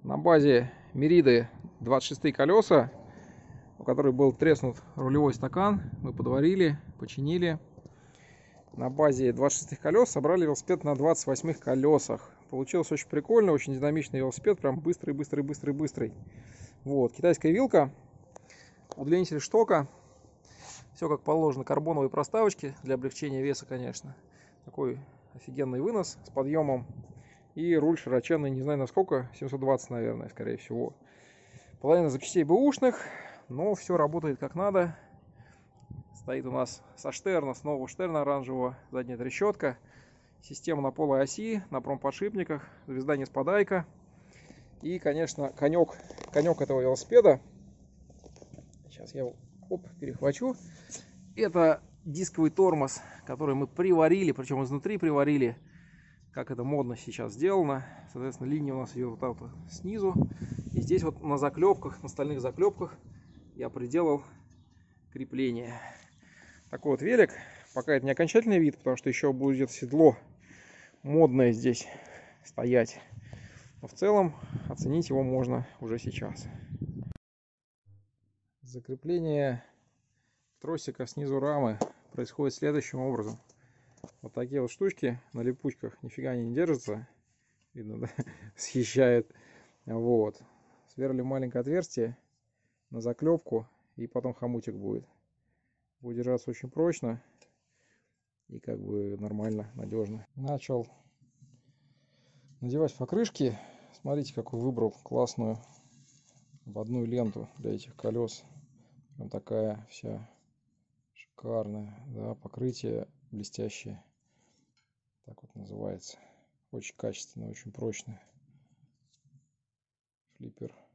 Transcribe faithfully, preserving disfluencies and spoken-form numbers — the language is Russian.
На базе Мериды двадцать шестые колеса, у которой был треснут рулевой стакан, мы подварили, починили. На базе двадцать шестых колес собрали велосипед на двадцать восьмых колесах. Получилось очень прикольно, очень динамичный велосипед, прям быстрый, быстрый, быстрый, быстрый. Вот, китайская вилка, удлинитель штока, все как положено, карбоновые проставочки для облегчения веса, конечно. Такой офигенный вынос с подъемом. И руль широченный, не знаю насколько, семьсот двадцать, наверное, скорее всего. Половина запчастей бэушных, но все работает как надо. Стоит у нас со штерна, с нового штерна оранжевого, задняя трещотка. Система на полой оси, на промподшипниках, звезда не спадайка. И, конечно, конек, конек этого велосипеда. Сейчас я его оп, перехвачу. Это дисковый тормоз, который мы приварили, причем изнутри приварили, как это модно сейчас сделано. Соответственно, линия у нас идет вот так вот снизу. И здесь вот на заклепках, на стальных заклепках я приделал крепление. Такой вот велик. Пока это не окончательный вид, потому что еще будет седло модное здесь стоять. Но в целом оценить его можно уже сейчас. Закрепление тросика снизу рамы происходит следующим образом. Вот такие вот штучки на липучках нифига не держатся. Видно, да? Съезжает. Вот. Сверлим маленькое отверстие на заклепку, и потом хомутик будет. Будет держаться очень прочно и как бы нормально, надежно. Начал надевать покрышки. Смотрите, какую выбрал классную ободную ленту для этих колес. Прям такая вся шикарная, да, покрытие блестящее. Так вот называется. Очень качественное, очень прочное. Флиппер.